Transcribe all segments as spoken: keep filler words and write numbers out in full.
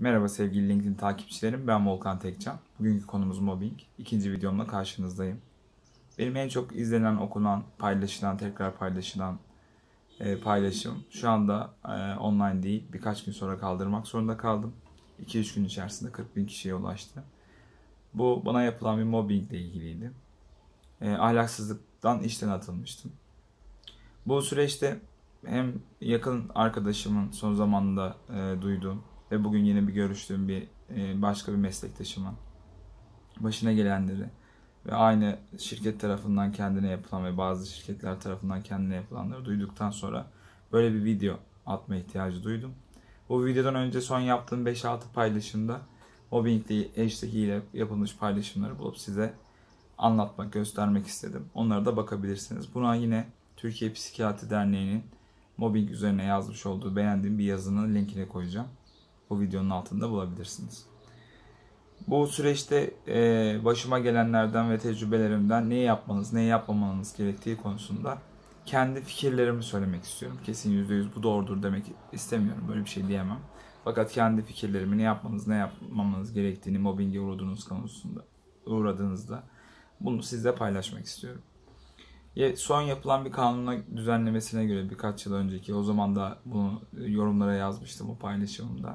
Merhaba sevgili LinkedIn takipçilerim, ben Volkan Tekcan. Bugünkü konumuz mobbing. İkinci videomla karşınızdayım. Benim en çok izlenen, okunan, paylaşılan, tekrar paylaşılan e, paylaşım şu anda e, online değil. Birkaç gün sonra kaldırmak zorunda kaldım. iki üç gün içerisinde kırk bin kişiye ulaştı. Bu bana yapılan bir mobbingle ilgiliydi. E, ahlaksızlıktan işten atılmıştım. Bu süreçte hem yakın arkadaşımın son zamanında e, duyduğum ve bugün yine bir görüştüğüm bir e, başka bir meslektaşımın başına gelenleri ve aynı şirket tarafından kendine yapılan ve bazı şirketler tarafından kendine yapılanları duyduktan sonra böyle bir video atma ihtiyacı duydum. Bu videodan önce son yaptığım beş altı paylaşımda mobbingle hashtag ile yapılmış paylaşımları bulup size anlatmak, göstermek istedim. Onlara da bakabilirsiniz. Buna yine Türkiye Psikiyatri Derneği'nin mobbing üzerine yazmış olduğu beğendiğim bir yazının linkini koyacağım. Bu videonun altında bulabilirsiniz. Bu süreçte başıma gelenlerden ve tecrübelerimden neyi yapmanız, neyi yapmamanız gerektiği konusunda kendi fikirlerimi söylemek istiyorum. Kesin yüzde yüz bu doğrudur demek istemiyorum. Böyle bir şey diyemem. Fakat kendi fikirlerimi ne yapmanız, ne yapmamanız gerektiğini mobbinge uğradığınız konusunda uğradığınızda bunu sizle paylaşmak istiyorum. Son yapılan bir kanuna düzenlemesine göre birkaç yıl önceki, o zaman da bunu yorumlara yazmıştım o paylaşımımda.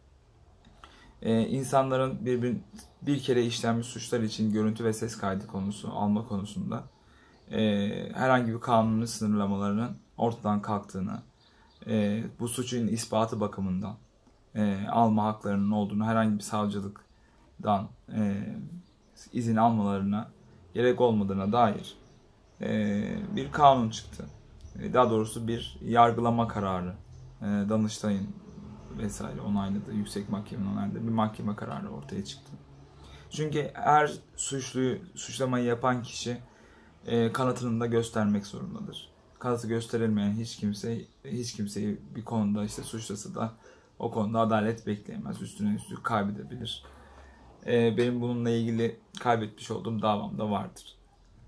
Ee, insanların bir, bir, bir kere işlenmiş suçlar için görüntü ve ses kaydı konusu alma konusunda e, herhangi bir kanuni sınırlamalarının ortadan kalktığını, e, bu suçun ispatı bakımından e, alma haklarının olduğunu, herhangi bir savcılıktan e, izin almalarına gerek olmadığına dair e, bir kanun çıktı. E, daha doğrusu bir yargılama kararı, e, Danıştay'ın vesaire onayladığı, yüksek mahkemenin onayladığı bir mahkeme kararı ortaya çıktı. Çünkü her suçluyu, suçlamayı yapan kişi e, kanıtını da göstermek zorundadır. Kanıtı gösterilmeyen hiç kimse, hiç kimseyi bir konuda işte suçlasa da o konuda adalet bekleyemez. Üstüne üstlük kaybedebilir. E, benim bununla ilgili kaybetmiş olduğum davam da vardır.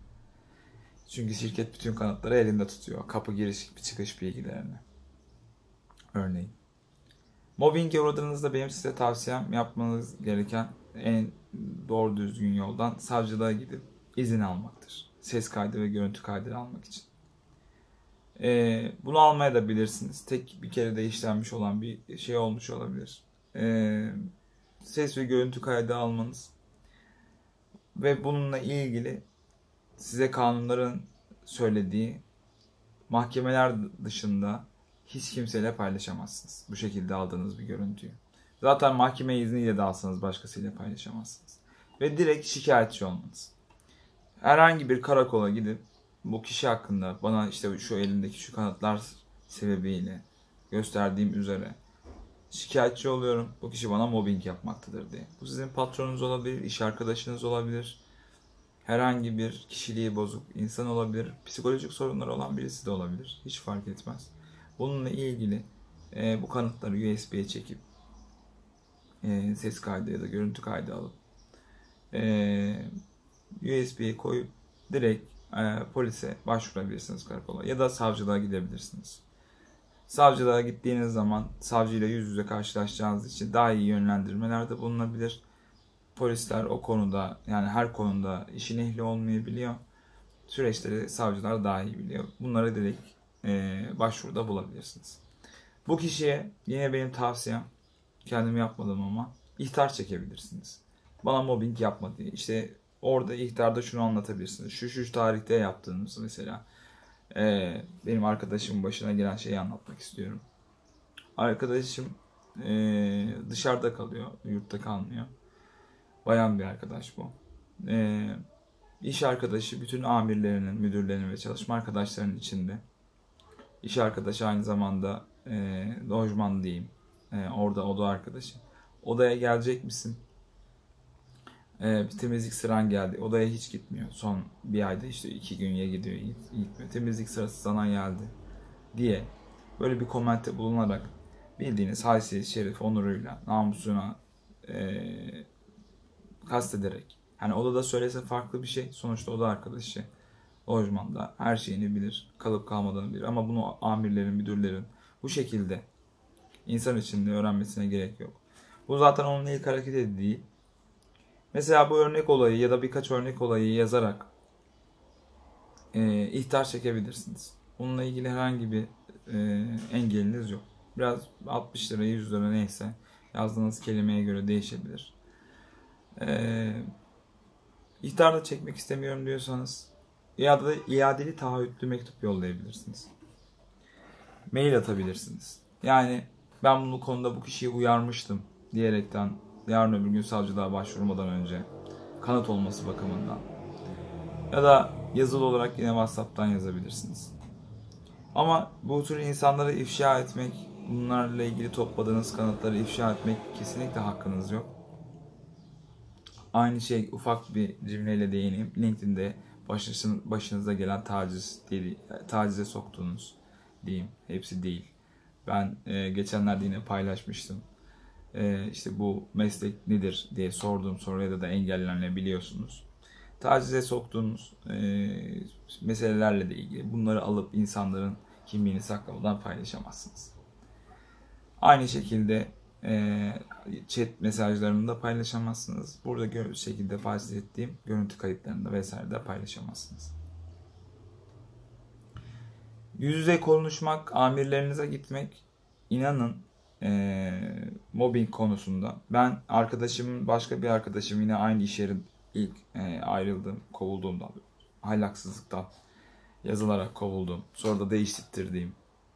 Çünkü şirket bütün kanıtları elinde tutuyor. Kapı giriş çıkış bilgilerini. Örneğin. Mobbinge uğradığınızda benim size tavsiyem, yapmanız gereken en doğru düzgün yoldan savcılığa gidip izin almaktır. Ses kaydı ve görüntü kaydı almak için. Ee, bunu almaya da bilirsiniz. Tek bir kere de işlenmiş olan bir şey olmuş olabilir. Ee, ses ve görüntü kaydı almanız ve bununla ilgili size kanunların söylediği mahkemeler dışında hiç kimseyle paylaşamazsınız. Bu şekilde aldığınız bir görüntüyü. Zaten mahkeme izniyle de alsanız başkasıyla paylaşamazsınız. Ve direkt şikayetçi olmanız. Herhangi bir karakola gidip bu kişi hakkında bana işte şu elindeki şu kanıtlar sebebiyle gösterdiğim üzere şikayetçi oluyorum. Bu kişi bana mobbing yapmaktadır diye. Bu sizin patronunuz olabilir, iş arkadaşınız olabilir. Herhangi bir kişiliği bozuk insan olabilir. Psikolojik sorunları olan birisi de olabilir. Hiç fark etmez. Bununla ilgili e, bu kanıtları U S B'ye çekip e, ses kaydı ya da görüntü kaydı alıp e, U S B'ye koyup direkt e, polise başvurabilirsiniz, karakola ya da savcılığa gidebilirsiniz. Savcılığa gittiğiniz zaman savcıyla yüz yüze karşılaşacağınız için daha iyi yönlendirmelerde bulunabilir. Polisler o konuda, yani her konuda işin ehli olmayabiliyor. Süreçleri savcılar daha iyi biliyor. Bunları direkt e, başvuruda bulabilirsiniz. Bu kişiye yine benim tavsiyem, kendim yapmadım ama ihtar çekebilirsiniz. Bana mobbing yapma diye. İşte orada ihtarda şunu anlatabilirsiniz. Şu şu tarihte yaptığınız mesela. E, benim arkadaşımın başına gelen şeyi anlatmak istiyorum. Arkadaşım e, dışarıda kalıyor, yurtta kalmıyor. Bayan bir arkadaş bu. Ee, iş arkadaşı bütün amirlerinin, müdürlerinin ve çalışma arkadaşlarının içinde. İş arkadaşı aynı zamanda e, lojman diyeyim. E, orada oda arkadaşı. Odaya gelecek misin? E, bir temizlik sıran geldi. Odaya hiç gitmiyor. Son bir ayda işte iki gün ya gidiyor, gitmiyor. Temizlik sırası sana geldi diye böyle bir komente bulunarak bildiğiniz haysiyet, şeref, onuruyla, namusuna e, kastederek. Hani odada söylese farklı bir şey. Sonuçta oda arkadaşı lojmanda her şeyini bilir. Kalıp kalmadığını bilir. Ama bunu amirlerin, müdürlerin bu şekilde insan içinde öğrenmesine gerek yok. Bu zaten onun ilk hareketi değil. Mesela bu örnek olayı ya da birkaç örnek olayı yazarak e, ihtar çekebilirsiniz. Onunla ilgili herhangi bir e, engeliniz yok. Biraz altmış lira, yüz lira neyse yazdığınız kelimeye göre değişebilir. E, ihtar da çekmek istemiyorum diyorsanız iade, iadeli taahhütlü mektup yollayabilirsiniz. Mail atabilirsiniz. Yani ben bu konuda bu kişiyi uyarmıştım diyerekten yarın öbür gün savcılığa başvurmadan önce kanıt olması bakımından. Ya da yazılı olarak yine WhatsApp'tan yazabilirsiniz. Ama bu tür insanları ifşa etmek, bunlarla ilgili topladığınız kanıtları ifşa etmek kesinlikle hakkınız yok. Aynı şey, ufak bir cümleyle değineyim. LinkedIn'de başınıza gelen taciz, tacize soktuğunuz diyeyim. Hepsi değil. Ben e, geçenlerde yine paylaşmıştım. E, işte bu meslek nedir diye sorduğum soruya da engellenebiliyorsunuz. Tacize soktuğunuz e, meselelerle de ilgili bunları alıp insanların kimliğini saklamadan paylaşamazsınız. Aynı şekilde e, chat mesajlarını da paylaşamazsınız. Burada gördüğünüz şekilde bahsettiğim görüntü kayıtlarını da vesaire de paylaşamazsınız. Yüz yüze konuşmak, amirlerinize gitmek, inanın e, mobbing konusunda. Ben arkadaşımın, başka bir arkadaşım yine aynı iş yerin ilk e, ayrıldığım, kovulduğumda, ahlaksızlıktan yazılarak kovuldum. Sonra da değiştirdiğim.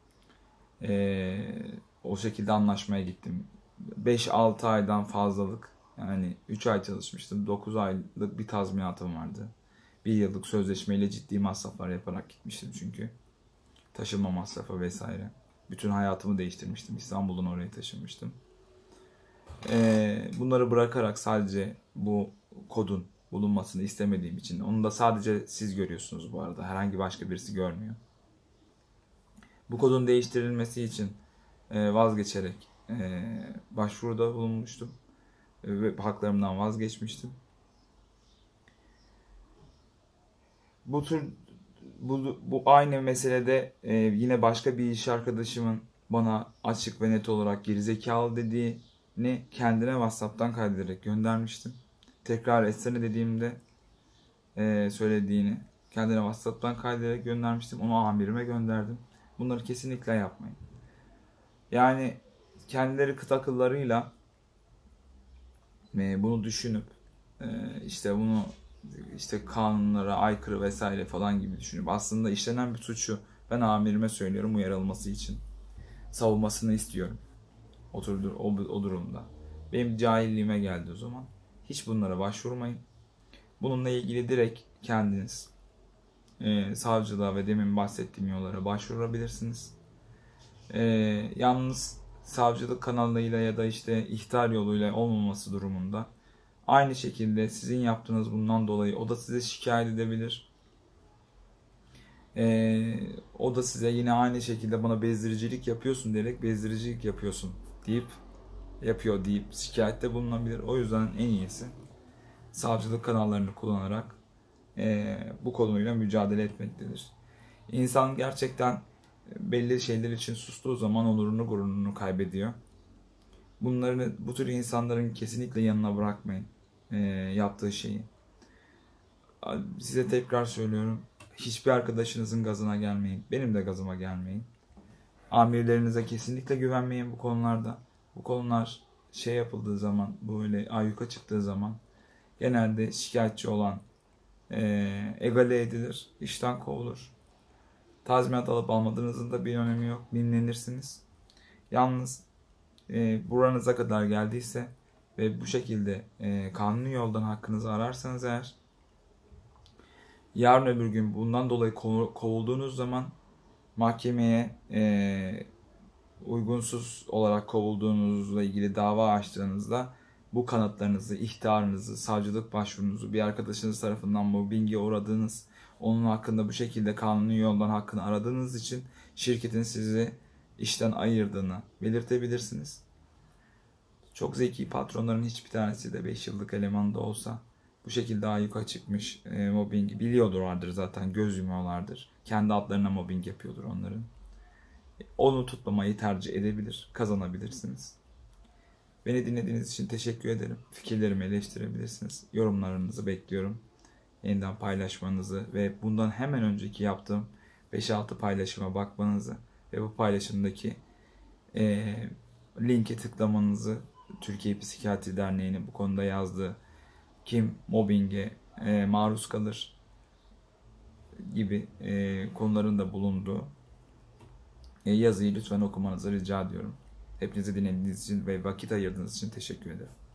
E, o şekilde anlaşmaya gittim. beş altı aydan fazlalık, yani üç ay çalışmıştım. dokuz aylık bir tazminatım vardı. bir yıllık sözleşmeyle ciddi masraflar yaparak gitmiştim çünkü. Taşınma masrafı vesaire. Bütün hayatımı değiştirmiştim. İstanbul'dan oraya taşınmıştım. Ee, bunları bırakarak sadece bu kodun bulunmasını istemediğim için, onu da sadece siz görüyorsunuz bu arada. Herhangi başka birisi görmüyor. Bu kodun değiştirilmesi için e, vazgeçerek e, başvuruda bulunmuştum. E, ve haklarımdan vazgeçmiştim. Bu tür Bu, bu aynı meselede e, yine başka bir iş arkadaşımın bana açık ve net olarak gerizekalı dediğini kendine WhatsApp'tan kaydederek göndermiştim. Tekrar etsene dediğimde e, söylediğini kendine WhatsApp'tan kaydederek göndermiştim. Onu amirime gönderdim. Bunları kesinlikle yapmayın. Yani kendileri kıt akıllarıyla e, bunu düşünüp e, işte bunu işte kanunlara aykırı vesaire falan gibi düşünüp aslında işlenen bir suçu ben amirime söylüyorum uyarılması için. Savunmasını istiyorum. Oturdur o, o durumda. Benim cahilliğime geldi o zaman. Hiç bunlara başvurmayın. Bununla ilgili direkt kendiniz e, savcılığa ve demin bahsettiğim yollara başvurabilirsiniz. E, yalnız savcılık kanalıyla ya da işte ihtar yoluyla olmaması durumunda aynı şekilde sizin yaptığınız bundan dolayı o da size şikayet edebilir. Ee, o da size yine aynı şekilde bana bezdiricilik yapıyorsun diyerek bezdiricilik yapıyorsun deyip yapıyor deyip şikayette bulunabilir. O yüzden en iyisi savcılık kanallarını kullanarak e, bu konuyla mücadele etmektedir. İnsan gerçekten belli şeyler için sustuğu zaman onurunu gururunu kaybediyor. Bunları, bu tür insanların kesinlikle yanına bırakmayın e, yaptığı şeyi. Size tekrar söylüyorum. Hiçbir arkadaşınızın gazına gelmeyin. Benim de gazıma gelmeyin. Amirlerinize kesinlikle güvenmeyin bu konularda. Bu konular şey yapıldığı zaman, böyle ayyuka çıktığı zaman genelde şikayetçi olan e, egale edilir, işten kovulur. Tazminat alıp almadığınızın da bir önemi yok. Dinlenirsiniz. Yalnız e, buranıza kadar geldiyse ve bu şekilde e, kanuni yoldan hakkınızı ararsanız eğer, yarın öbür gün bundan dolayı kovulduğunuz zaman mahkemeye e, uygunsuz olarak kovulduğunuzla ilgili dava açtığınızda bu kanıtlarınızı, ihtarınızı, savcılık başvurunuzu, bir arkadaşınız tarafından mobbinge uğradığınız, onun hakkında bu şekilde kanuni yoldan hakkını aradığınız için şirketin sizi işten ayırdığını belirtebilirsiniz. Çok zeki patronların hiçbir tanesi de beş yıllık eleman da olsa bu şekilde ayyuka çıkmış e, mobbingi biliyorlardır zaten, göz yumuyorlardır. Kendi adlarına mobbing yapıyordur onların. Onu tutmamayı tercih edebilir, kazanabilirsiniz. Beni dinlediğiniz için teşekkür ederim. Fikirlerimi eleştirebilirsiniz. Yorumlarınızı bekliyorum. Yeniden paylaşmanızı ve bundan hemen önceki yaptığım beş altı paylaşıma bakmanızı ve bu paylaşımdaki e, linke tıklamanızı, Türkiye Psikiyatri Derneği'nin bu konuda yazdığı kim mobbinge e, maruz kalır gibi e, konuların da bulunduğu e, yazıyı lütfen okumanızı rica ediyorum. Hepinizi dinlediğiniz için ve vakit ayırdığınız için teşekkür ederim.